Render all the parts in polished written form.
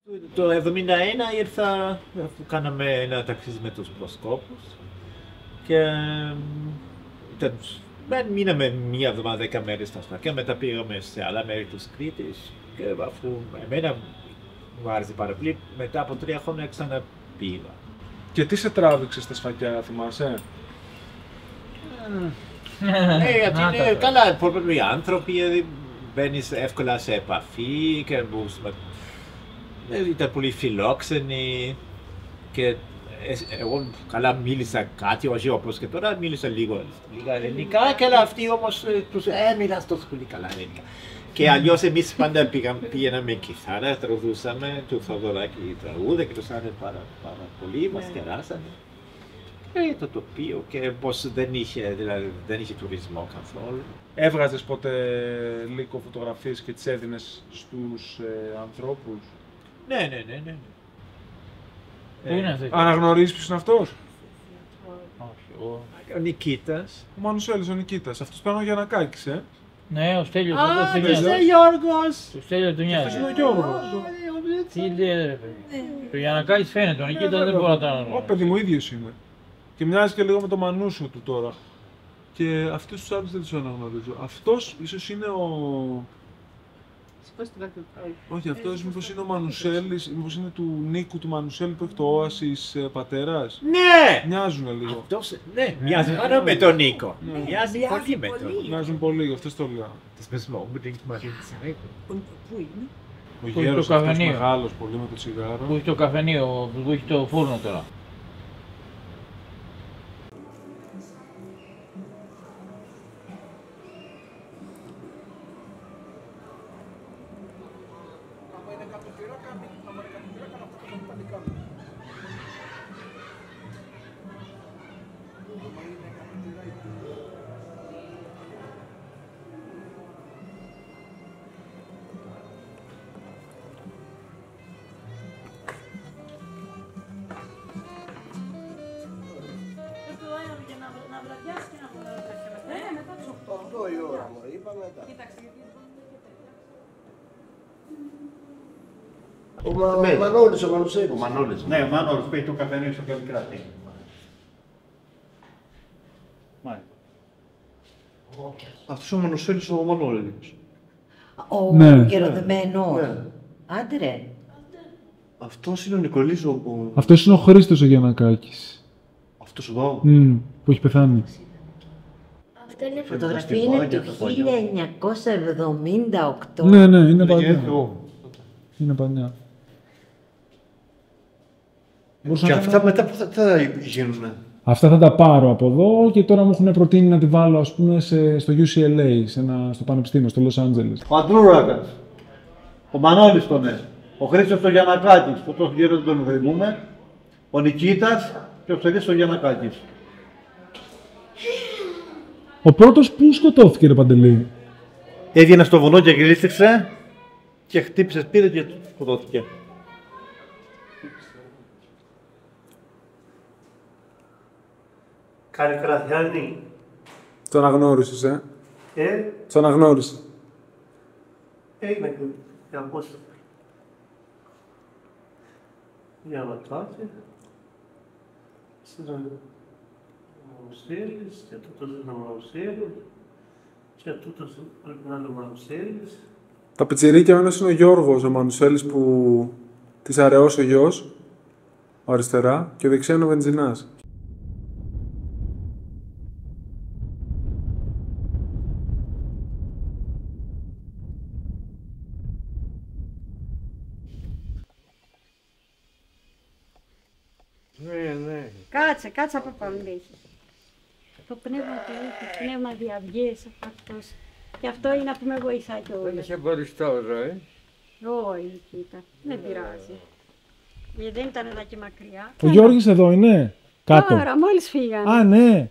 Το 1971 ήρθα, αφού κάναμε ένα ταξίδι με τους προσκόπους και μείναμε μία εβδομάδα, 10 μέρες στα Σφακιά, μετά πήγαμε σε άλλα μέρη της Κρήτης και αφού εμένα μου άρεσε πάρα πολύ, μετά από 3 χρόνια ξαναπήγα. Και τι σε τράβηξε στα Σφακιά, θυμάσαι? Γιατί είναι καλά, πολλοί άνθρωποι, μπαίνεις εύκολα σε επαφή και ήταν πολύ φιλόξενοι και εγώ καλά μίλησα κάτι, όχι όπως και τώρα, μίλησα λίγα ελληνικά και αυτοί όμως τους μιλάς τόσο πολύ καλά ελληνικά. Και αλλιώς εμείς πάντα πήγαμε κιθάρα, τραγουδούσαμε του Θοδωράκη τραγούδια και τους άρεσε πάρα πολύ, μας κεράσανε. Και το τοπίο και πως δεν είχε τουρισμό καθόλου. Έβγαζες ποτέ λίγο φωτογραφίες και τις έδινες στους ανθρώπους? Ναι. Αναγνωρίζεις ποιος είναι αυτός? Ο Νικήτας. Ο Μανουσέλης ο Νικήτας. Αυτός πάνε ο Γιαννακάκης, Ναι, ο Στέλιος. Α, ο Γιώργος! Ο Στέλιος του νοιάζει. Αυτός είναι ο Γιώργος. Τι λέει ρε παιδί. Το Γιαννακάκης φαίνεται, ο Νικήτας δεν μπορώ να το αναγνωρίσω. Ω, παιδί μου, ίδιος είναι. Και μοιάζει και λίγο με το Μανούσο του τώρα. Και αυτούς τους άλλους δεν τους αναγνωρίζω. Αυτός ίσως είναι ο... Όχι, αυτός μήπως είναι ο Μανουσέλης, μήπως είναι του Νίκου του Μανουσέλη που έχει το Όασις πατέρας. Ναι! Μοιάζουν λίγο. Αυτός, ναι, μοιάζει πάρα με τον Νίκο. Μοιάζει πολύ με τον Νίκο. Μοιάζουν πολύ, γι' αυτό το λέω. Das müssen wir unbedingt mal zeigen. Πού είναι? Ο το γέρος αυτός καφενείο. μεγάλος πολύ με το τσιγάρο. Που έχει το καφενείο, που έχει το φούρνο τώρα. Ο Μανώλης, ο Μανουσέλης. Ο Μανώλης. Ναι, ο Μανώλης που έχει το καφενείο στο Καλλικράτη. Αυτός ο Μανουσέλης ο Μανώλης. Ο Ναι. γεροδεμένος. Ναι. Άντε ρε. Αυτός είναι ο Νικολής Αυτός είναι ο Χρήστος ο Γιαννακάκης. Αυτός εδώ. Που έχει πεθάνει. Αυτή είναι η φωτογραφία, είναι του 1978. Ναι, είναι παλιά. Εγώ. Είναι παλιά. Και αυτά μετά που θα γίνουνε? Αυτά θα τα πάρω από εδώ και τώρα μου έχουν προτείνει να τη βάλω ας πούμε στο UCLA, στο πανεπιστήμιο, στο Los Angeles. Ο Αντρούρακας. Ο Μανώλης τον Ο Χρήστος ο Γιαννακάκης, που τον γύρο δεν τον θυμούμε. Ο Νικήτας και ο Στέλιος ο Γιαννακάκης. Ο πρώτος που σκοτώθηκε ρε Παντελή? Έβγαινε στο βουνό και γλίστριξε και χτύπησε σπίτι και σκοτώθηκε. Καλλικρατιάνη. Το αναγνώρισες, Το αναγνώρισα. Έγινε και για πόσο. Για να κάτσει. Στην Μανουσέλης και τούτος είναι ο Μανουσέλης και τούτος πρέπει να είναι ο Μανουσέλης. Τα πιτσιρίκια, ο ένας είναι ο Γιώργος, ο Μανουσέλης που της αραιός ο γιος, ο αριστερά, και ο δεξιά είναι ο Βενζινάς. Ναι. Κάτσε από πάνω έχει. Το πνεύμα του ήχου, πνεύμα διαυγές αυτός. Και αυτό είναι που με βοηθάει Δεν κιόλας. είχε μποριστόζο, Όχι, κοίτα, δεν πειράζει. Γιατί δεν ήταν εδώ και μακριά. Ο Γιώργης εδώ είναι, κάτω. Τώρα, μόλις φύγανε. Α, ναι.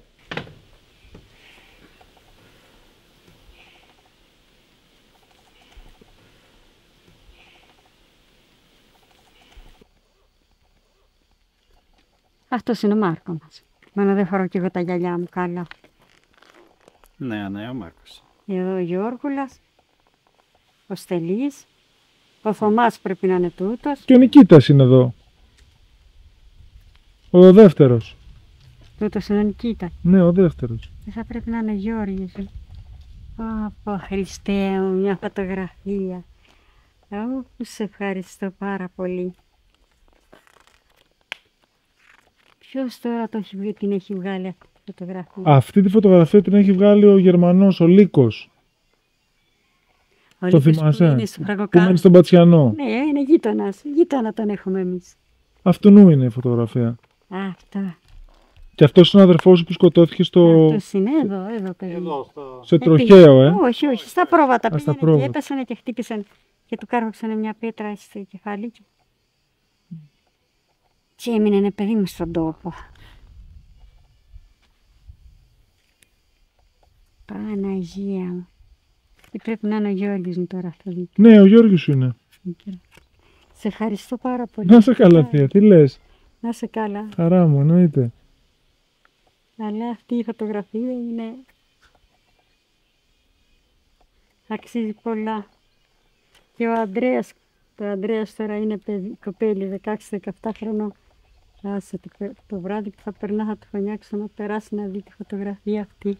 Αυτός είναι ο Μάρκο μας. Μάνα δεν φορώ κι εγώ τα γυαλιά μου καλά. Ναι, ο Μάρκος. Εδώ ο Γιώργουλας, ο Στελής, Ο Θωμάς πρέπει να είναι τούτος. Και ο Νικήτας είναι εδώ. Ο δεύτερος. Τούτος είναι ο Νικήτας. Ναι, ο δεύτερος. Θα πρέπει να είναι ο Γιώργος. Ω, Χριστέ μου, μια φωτογραφία. Σε ευχαριστώ πάρα πολύ. Ποιος τώρα την έχει βγάλει αυτή τη φωτογραφία? Αυτή τη φωτογραφία την έχει βγάλει ο Γερμανός, ο Λύκος. Ο Το Λύκος θυμάσαι? που μένει στο Που Φραγκοκάνο. μένει στον Πατσιανό. Ναι, είναι γείτονας. Γείτονα τον έχουμε εμείς. Αυτού είναι η φωτογραφία. Αυτό. Και αυτός είναι ο αδερφός σου που σκοτώθηκε στο... Αυτός είναι εδώ παιδί. σε τροχαίο, Όχι, όχι, στα πρόβατα. στα Πήγαινε και πρόβατα. έπεσανε και χτύπησαν και του κάρβαξαν μια πέτρα στο κεφάλι. Και έμεινε ένα παιδί μου στον τόπο. Παναγία μου. Και πρέπει να είναι ο Γιώργης μου τώρα αυτό δίκιο. Ναι, ο Γιώργης σου είναι. Σε ευχαριστώ πάρα πολύ. Να σε καλά, θεία, τι λες? Να σε καλά. Χαρά μου, εννοείται. Αλλά αυτή η φωτογραφία είναι... αξίζει πολλά. Και ο Ανδρέας, το Ανδρέας τώρα είναι κοπέλι 16-17 χρονών. Άσε το βράδυ που θα περνά θα του φωνιάξω να περάσει να δει τη φωτογραφία αυτή.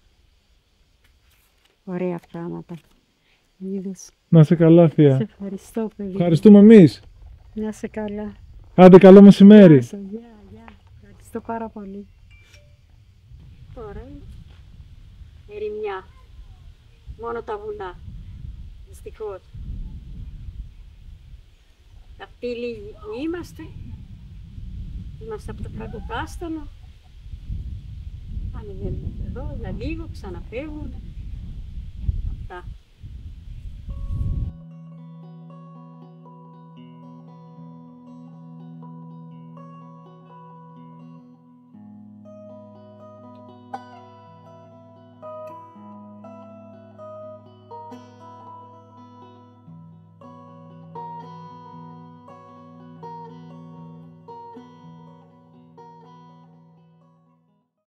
Ωραία πράγματα. Είδες. Να σε καλά, θεία. Σε ευχαριστώ, παιδί. Ευχαριστούμε εμείς. Να σε καλά. Άντε, καλό μεσημέρι. Γεια. Ευχαριστώ πάρα πολύ. Τώρα ερημιά. Μόνο τα βουνά. Δυστυχώς. Αυτοί οι λίγοι που είμαστε από το Φραγκοκάστανο. Ανεβαίνουν εδώ για λίγο, ξαναφεύγουν. Αυτά.